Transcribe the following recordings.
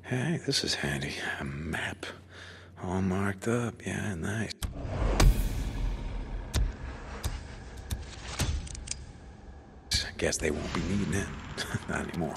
Hey, this is handy. A map. All marked up. Yeah, nice. Guess they won't be needing it. Not anymore.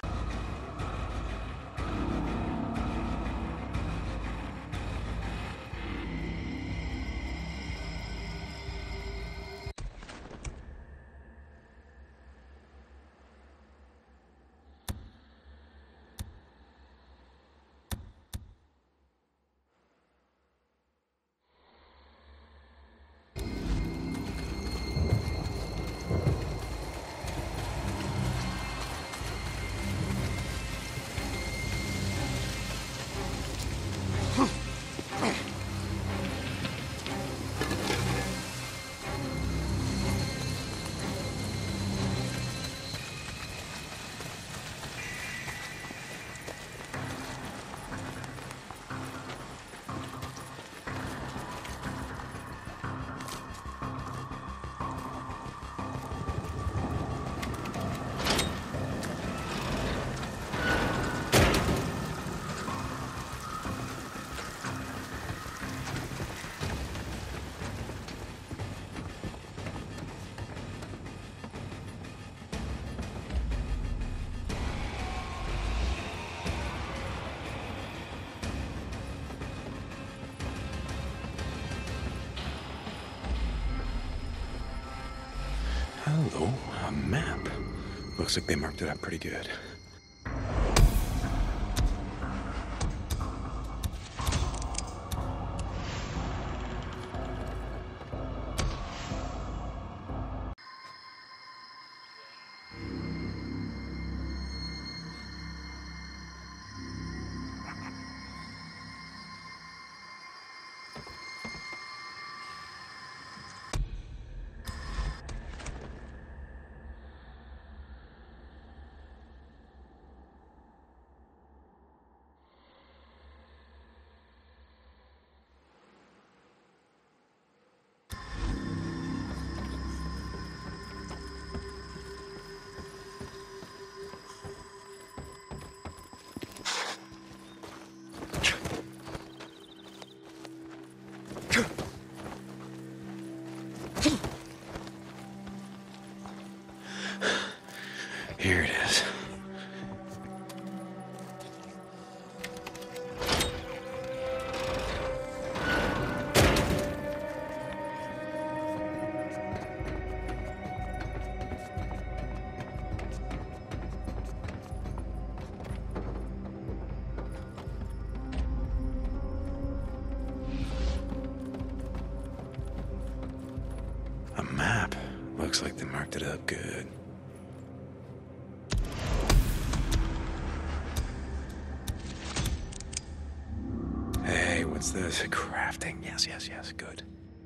Hello, a map. Looks like they marked it up pretty good. Here it is. A map. Looks like they marked it up good. Hey, what's this? Crafting. Yes, yes, yes. Good.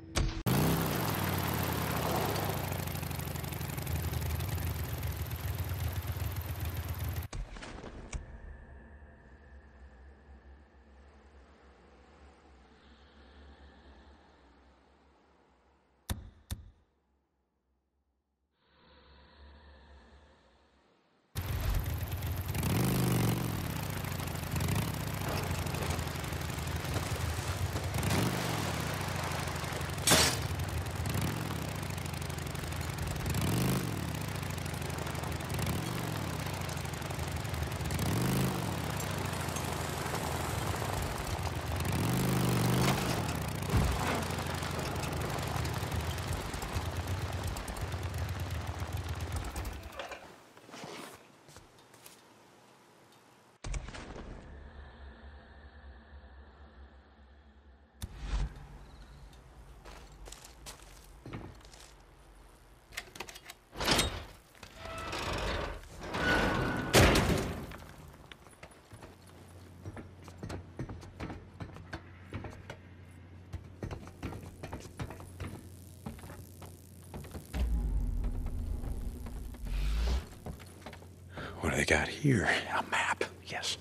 What do they got here? A map. Yes.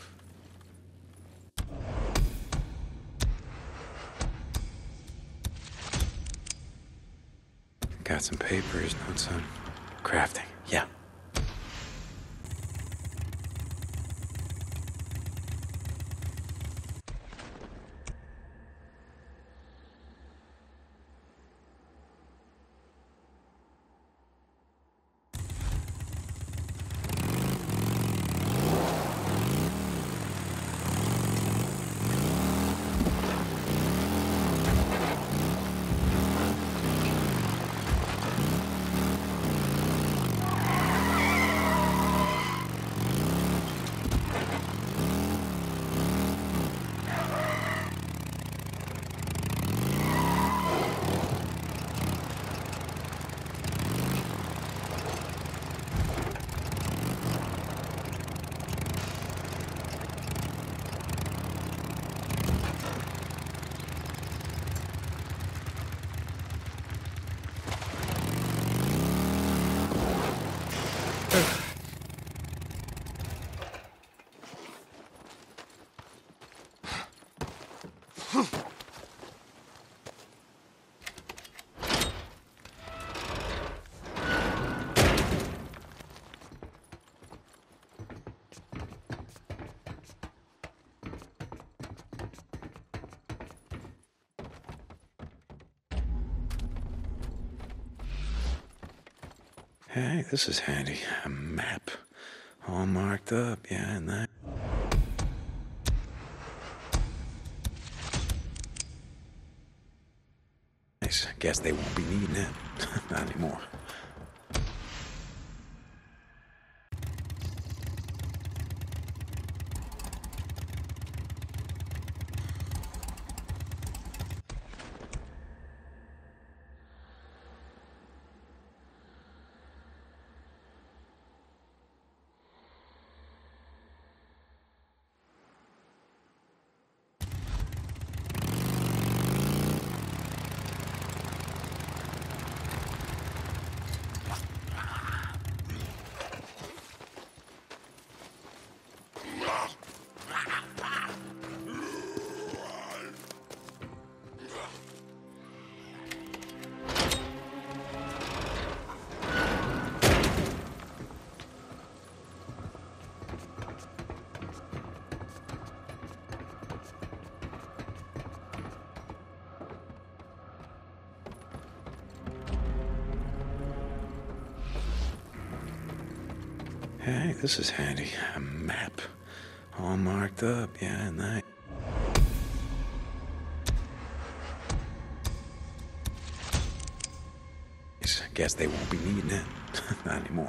Got some papers, notes on crafting. Yeah. Hey, this is handy. A map. All marked up, yeah, and that. Nice. Guess they won't be needing it. Not anymore. Hey, this is handy. A map. All marked up, yeah, and that. Guess they won't be needing it. Not anymore.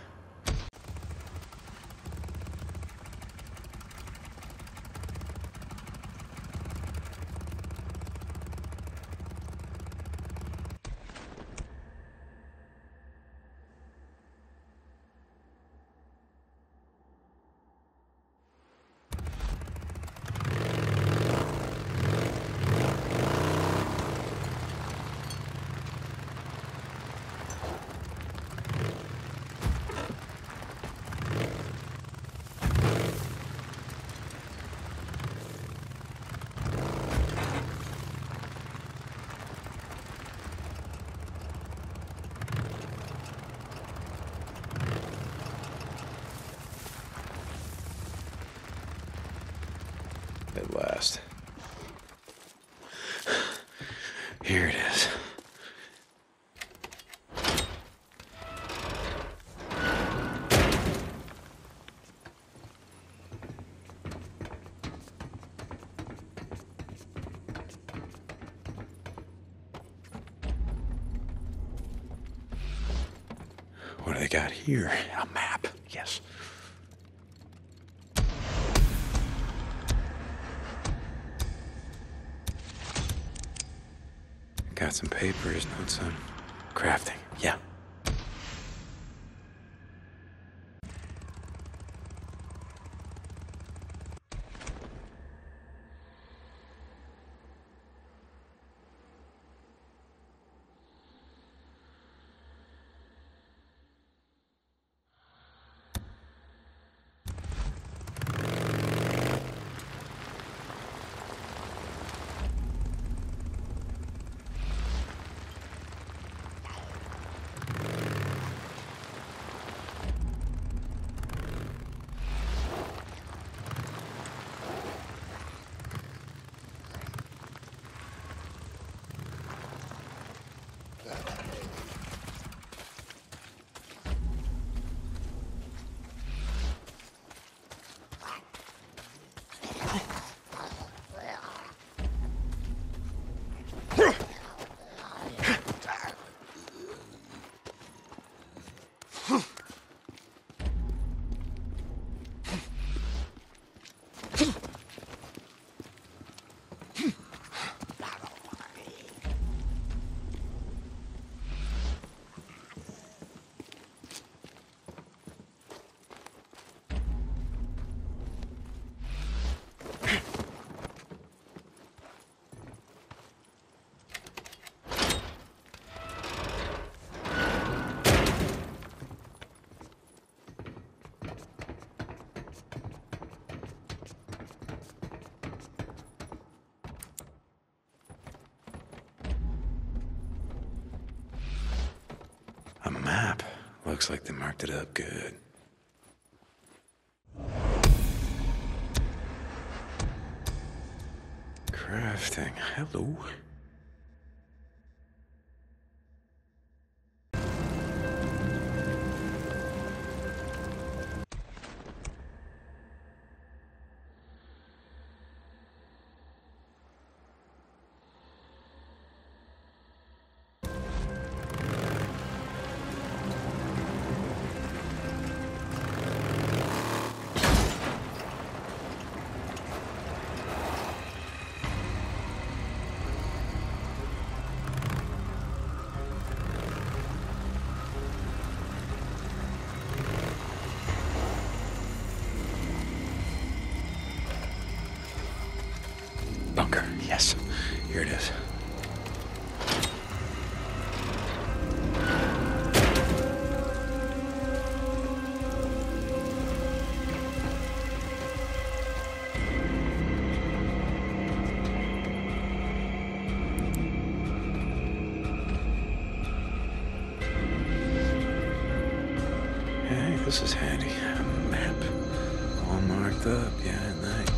At last. Here it is. What do they got here? A map. Yes. Got some papers, notes on crafting. Yeah. A map. Looks like they marked it up good. Crafting. Hello. Here it is. Hey, this is handy. A map. All marked up, yeah, at night.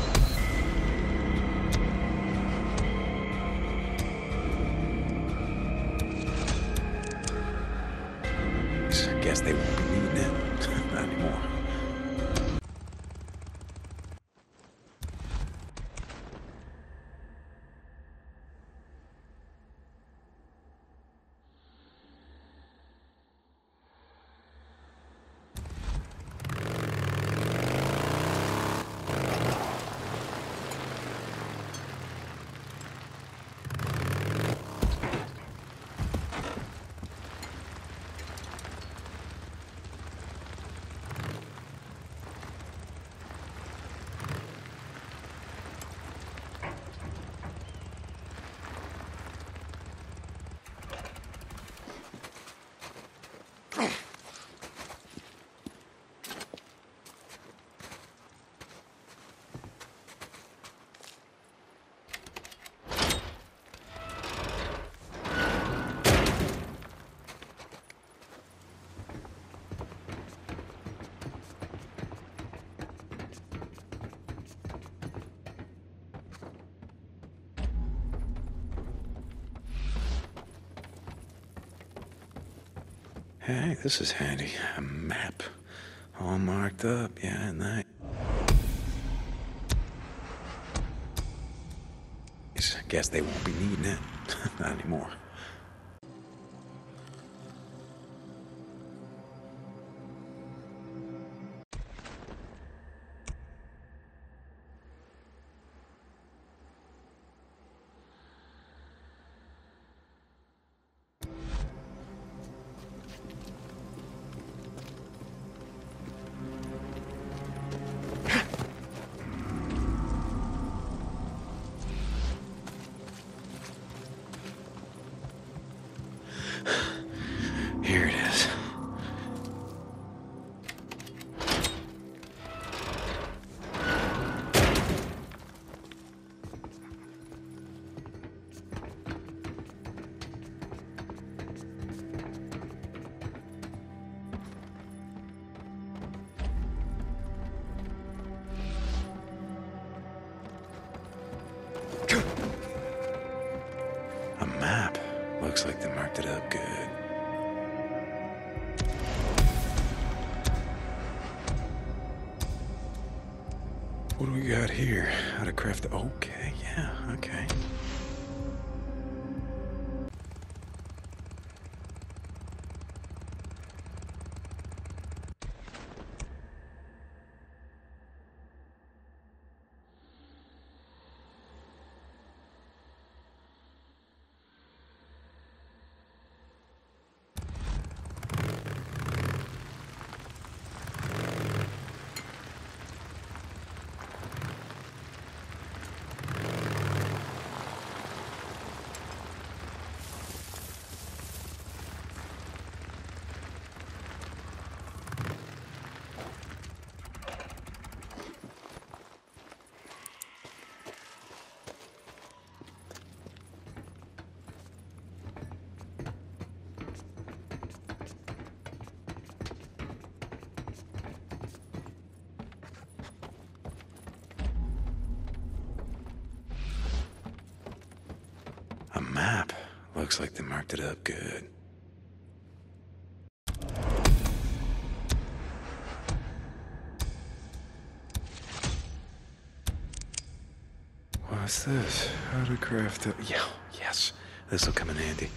I guess they won't be needing it. Not anymore. Hey, this is handy. A map. All marked up, yeah, at night. I guess they won't be needing it. Not anymore. Here it is. A map. Looks like they marked it up good. What do we got here? How to craft... Okay, yeah, okay. A map. Looks like they marked it up good. What's this? How to craft a... Yeah, yes. This'll come in handy.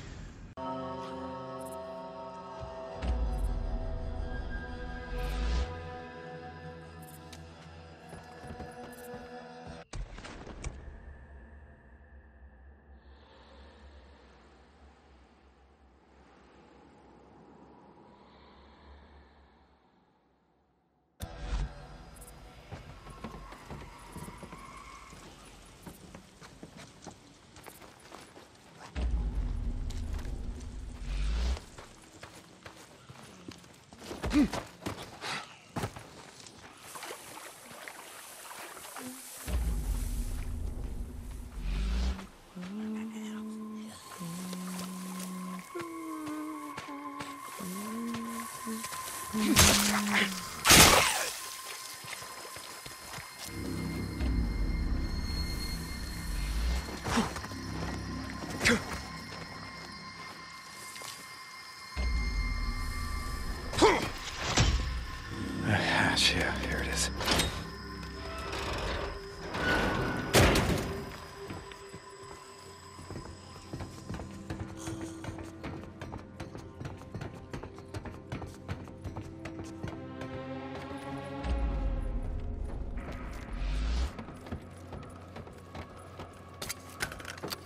A hatch, yeah, here it is.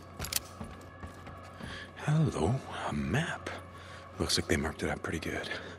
Hello, a map. Looks like they marked it up pretty good.